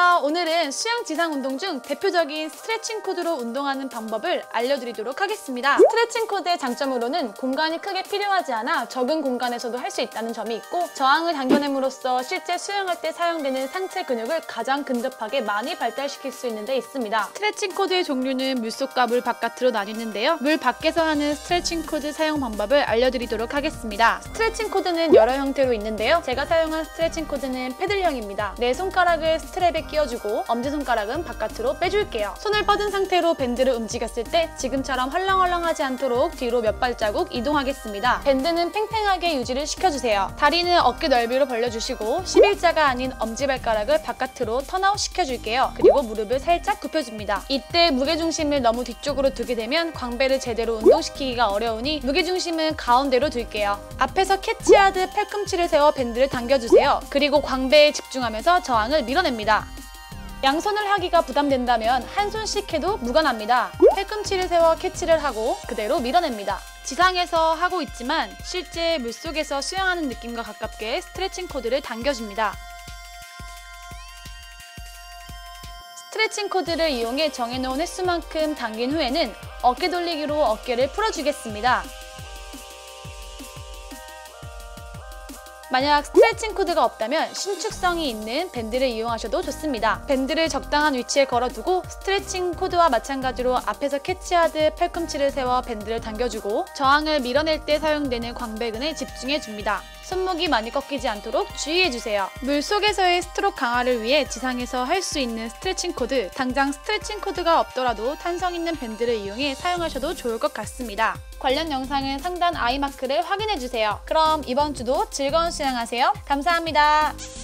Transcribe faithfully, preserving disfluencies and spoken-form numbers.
안녕하세요. 오늘은 수영 지상 운동 중 대표적인 스트레칭 코드로 운동하는 방법을 알려드리도록 하겠습니다. 스트레칭 코드의 장점으로는 공간이 크게 필요하지 않아 적은 공간에서도 할 수 있다는 점이 있고, 저항을 당겨냄으로써 실제 수영할 때 사용되는 상체 근육을 가장 근접하게 많이 발달시킬 수 있는 데 있습니다. 스트레칭 코드의 종류는 물속과 물 바깥으로 나뉘는데요. 물 밖에서 하는 스트레칭 코드 사용 방법을 알려드리도록 하겠습니다. 스트레칭 코드는 여러 형태로 있는데요. 제가 사용한 스트레칭 코드는 패들형입니다. 내 손가락을 스트랩에 끼워주고 엄지손가락은 바깥으로 빼줄게요. 손을 뻗은 상태로 밴드를 움직였을 때 지금처럼 헐렁헐렁하지 않도록 뒤로 몇 발자국 이동하겠습니다. 밴드는 팽팽하게 유지를 시켜주세요. 다리는 어깨 넓이로 벌려주시고 십일자가 아닌 엄지발가락을 바깥으로 턴아웃 시켜줄게요. 그리고 무릎을 살짝 굽혀줍니다. 이때 무게중심을 너무 뒤쪽으로 두게 되면 광배를 제대로 운동시키기가 어려우니 무게중심은 가운데로 둘게요. 앞에서 캐치하듯 팔꿈치를 세워 밴드를 당겨주세요. 그리고 광배에 집중하면서 저항을 밀어냅니다. 양손을 하기가 부담된다면 한 손씩 해도 무관합니다. 팔꿈치를 세워 캐치를 하고 그대로 밀어냅니다. 지상에서 하고 있지만 실제 물속에서 수영하는 느낌과 가깝게 스트레칭 코드를 당겨줍니다. 스트레칭 코드를 이용해 정해놓은 횟수만큼 당긴 후에는 어깨 돌리기로 어깨를 풀어주겠습니다. 만약 스트레칭 코드가 없다면 신축성이 있는 밴드를 이용하셔도 좋습니다. 밴드를 적당한 위치에 걸어두고 스트레칭 코드와 마찬가지로 앞에서 캐치하듯 팔꿈치를 세워 밴드를 당겨주고 저항을 밀어낼 때 사용되는 광배근에 집중해줍니다. 손목이 많이 꺾이지 않도록 주의해주세요. 물속에서의 스트로크 강화를 위해 지상에서 할 수 있는 스트레칭 코드, 당장 스트레칭 코드가 없더라도 탄성 있는 밴드를 이용해 사용하셔도 좋을 것 같습니다. 관련 영상은 상단 아이마크를 확인해주세요. 그럼 이번 주도 즐거운 수영하세요. 감사합니다.